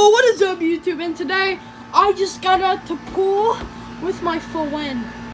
Yo, what is up YouTube? And today I just got out to pool with my fwend.